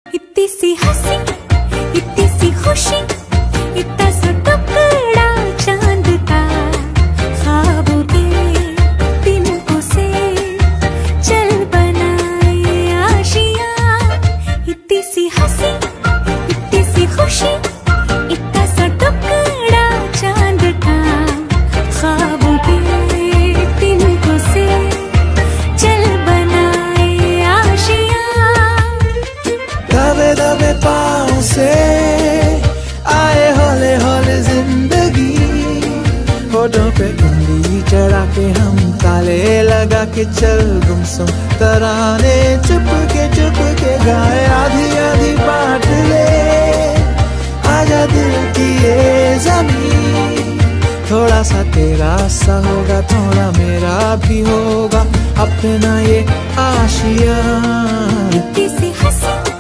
इतनी सी हंसी, इतनी सी खुशी, इतना सा टुकड़ा चांद का, ख्वाबों के तिनकों से चल बनाए आशियां। इतनी सी हंसी, इतनी सी खुशी, इतना सा टुकड़ा चांद का, ख्वाबों के तिनकों से चल बनाए आशियां। दबे दबे पाँव से आए हौले हौले जिंदगी, होठों पे उंगली चढ़ा के हम ताले लगा के चल गुमसुम तराने चुप के गाए। आधी आधी बांट ले आजा दिल की ये ज़मीन, थोड़ा सा तेरा सा होगा, थोड़ा मेरा भी होगा अपना ये आशियाँ। इतनी सी हंसी,